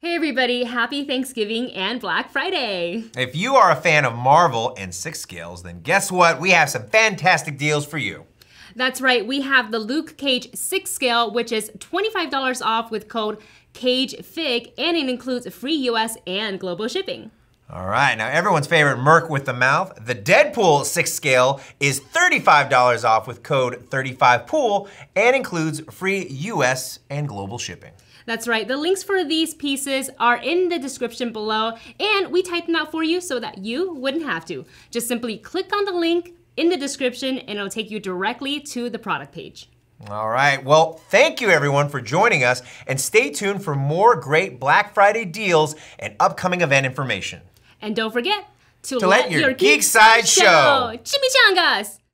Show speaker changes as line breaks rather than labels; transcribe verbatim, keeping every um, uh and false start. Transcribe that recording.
Hey everybody, happy Thanksgiving and Black Friday.
If you are a fan of Marvel and six scales, then guess what? We have some fantastic deals for you.
That's right, we have the Luke Cage six scale, which is twenty-five dollars off with code CAGEFIG, and it includes free U S and global shipping.
All right, now everyone's favorite Merc with the mouth, the Deadpool six scale is thirty-five dollars off with code thirty-five pool and includes free U S and global shipping.
That's right, the links for these pieces are in the description below, and we typed them out for you so that you wouldn't have to. Just simply click on the link in the description and it'll take you directly to the product page.
All right, well, thank you everyone for joining us, and stay tuned for more great Black Friday deals and upcoming event information.
And don't forget to,
to let, let your, your geek side show.
Chimichangas!